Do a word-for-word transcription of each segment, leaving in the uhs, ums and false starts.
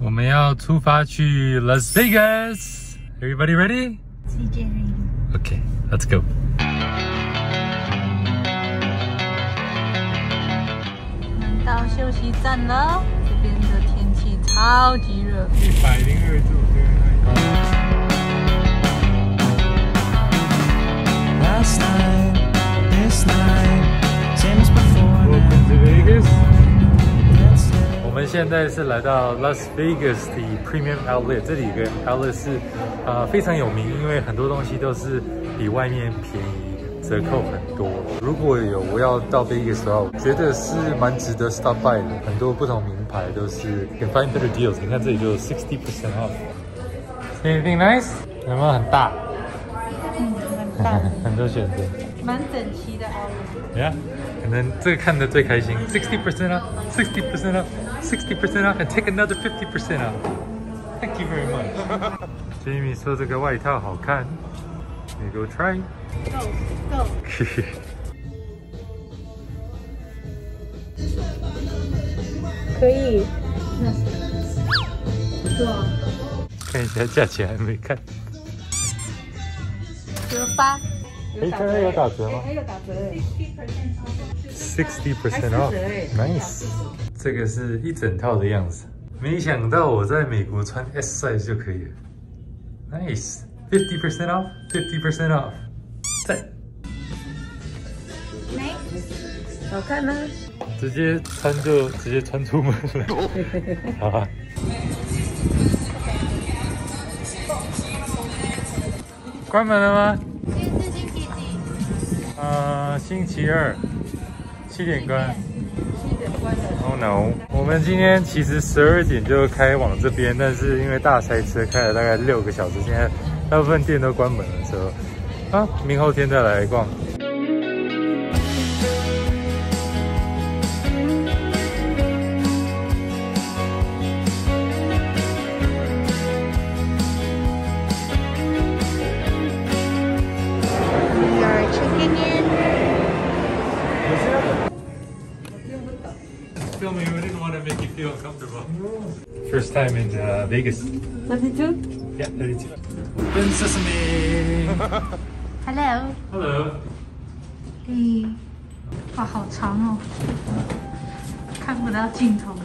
我们要出发去 Las Vegas. Everybody ready? C J ready. Okay, let's go. 到休息站了，这边的天气超级热， 一百零二度。Last night, this night, same as before. Welcome to Vegas. 我们现在是来到 Las Vegas 的 Premium Outlet， 这里有个 Outlet 是呃非常有名，因为很多东西都是比外面便宜。 折扣很多，如果有我要到 Vegas 的话，我觉得是蛮值得 stop by 的。很多不同名牌都是 can find better deals。你看这里就有 sixty percent off。Anything nice？ 有没有很大？ 嗯，蛮大的， 很多选择， 蛮整齐的哦。 Yeah， 可能这个看得最开心 ，sixty percent off，sixty percent off，sixty percent off，and take another fifty percent off。Thank you very much。Jamie 说这个外套好看。 You go try. Go, go. 可以。多少？ 看一下价钱还没看。 折八。 哎，刚刚有打折吗？ 还有打折哎 ，sixty percent off。Nice。这个是一整套的样子。没想到我在美国穿 S size 就可以了。Nice。 fifty percent off, fifty percent off. 赞。 好看吗？ 直接穿就直接穿出门了。好啊。关门了吗？ 今天是星期几？ 呃，星期二，七点关。 七点关的。 Oh no！ 我们今天其实十二点就开往这边，但是因为大塞车开了大概六个小时，现在。 大部分店都关门了，之后啊，明后天再来逛。 We are checking in. Filming, we didn't want to make you feel uncomfortable. First time in uh, Vegas. thirty-two? Yeah, thirty-two. Open sesame. Hello. Hello. 咦，哇，好长哦，看不到尽头。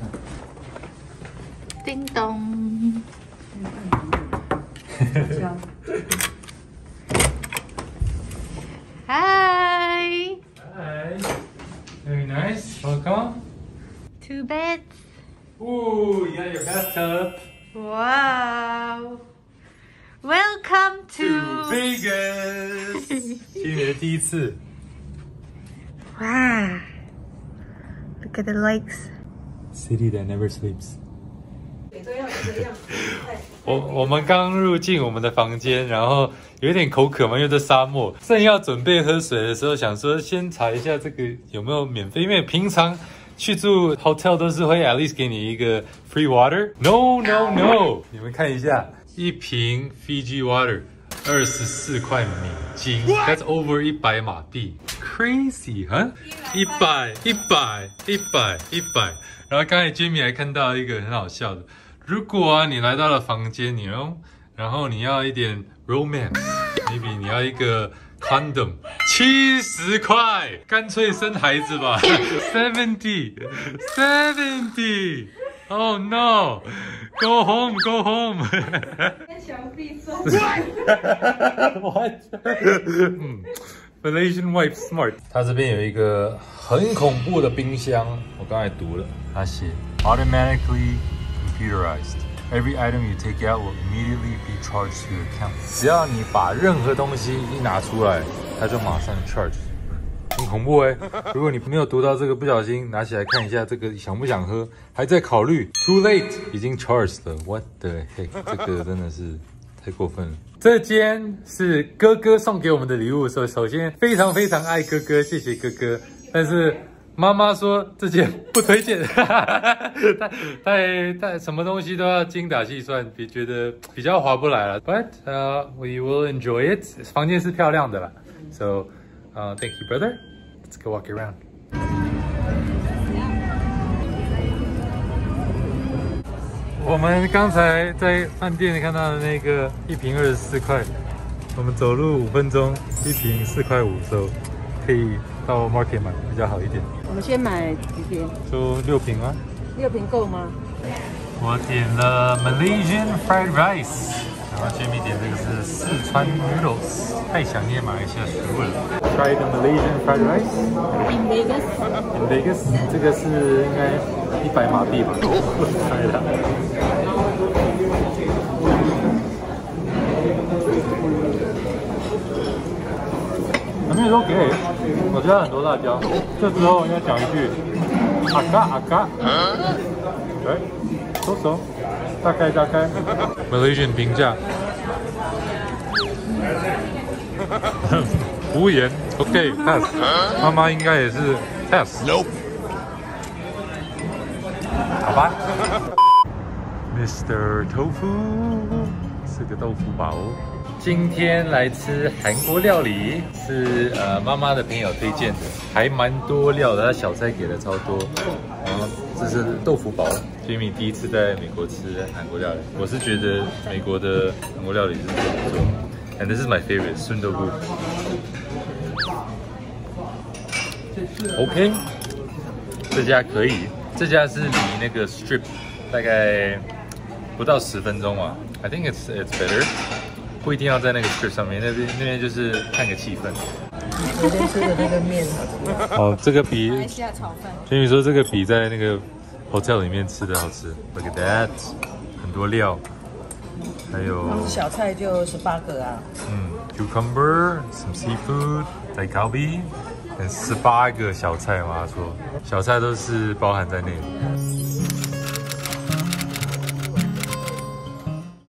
叮咚。Hi. Hi. Very nice. Welcome. Two beds. Ooh, you got your bathtub. Wow. Welcome to, to Vegas. 今年的第一次。 Wow. Look at the lakes. City that never sleeps. 我我们刚入境我们的房间，然后有点口渴嘛，因为在沙漠，正要准备喝水的时候，想说先查一下这个有没有免费，因为平常去住 hotel 都是会 at least 给你一个 free water。No no no， 你们看一下，一瓶 Fiji water 二十四块美金 ，That's over 一百马币 ，crazy 哈，一百一百一百一百。然后刚才 Jamie 还看到一个很好笑的。 如果啊，你来到了房间，你哦，然后你要一点 romance，maybe 你要一个 condom， 七十块，干脆生孩子吧 ，seventy seventy， oh no，go home go home， 小弟说 ，what？ 嗯 ，Malaysian wife smart。它这边有一个很恐怖的冰箱，我刚才读了，它写 automatically。 Computerized. Every item you take out will immediately be charged to your account. 只要你把任何东西一拿出来，它就马上 charge。很恐怖哎！如果你没有读到这个，不小心拿起来看一下，这个想不想喝？还在考虑 ，too late， 已经 charged 了。What the heck？ 这个真的是太过分了。这间是哥哥送给我们的礼物，所以首先非常非常爱哥哥，谢谢哥哥。但是。 妈妈说这件不推荐，太太太什么东西都要精打细算，别觉得比较划不来了。But 呃、uh, we will enjoy it。房间是漂亮的啦 ，so 呃、uh, thank you brother。Let's go walk around。 我们刚才在饭店看到的那个一瓶二十四块，我们走路五分钟，一瓶四块五，所以可以到 market 买比较好一点。 我们先买几瓶？ 就六瓶吗？ 六瓶够吗？ 我点了 Malaysian fried rice， 然后 Jamie 点这个是四川 noodles， 太想念马来西亚食物了。Try the Malaysian fried rice In Vegas. in Vegas， 这个是应该一百马币吧？我猜的。还没有说给，我加很多辣椒。这时候应该讲一句阿嘎阿嘎，对。收手，大概大概。Malaysian 评价，服务员 OK pass， 妈妈应该也是 pass。好吧。Mister Tofu， 是个豆腐堡。今天来吃韩国料理，是呃妈妈的朋友推荐的，还蛮多料的，她小菜给的超多。然后这是豆腐堡 ，Jamie 第一次在美国吃韩国料理，我是觉得美国的韩国料理是真的不错。And this is my favorite， 顺豆腐。OK， 这家可以，这家是离那个 Strip 大概不到十分钟啊。I think it's it's better。不一定要在那个 strip 上面，那边那边就是看个气氛。 昨天吃的那个面哦，这个比马来西亚炒饭。 所以说这个比在那个 hotel 里面吃的好吃。Look at that， 很多料，还有小菜就十八个啊。 嗯 ，cucumber，some seafood， 再高比，十八个小菜嘛，他说小菜都是包含在内。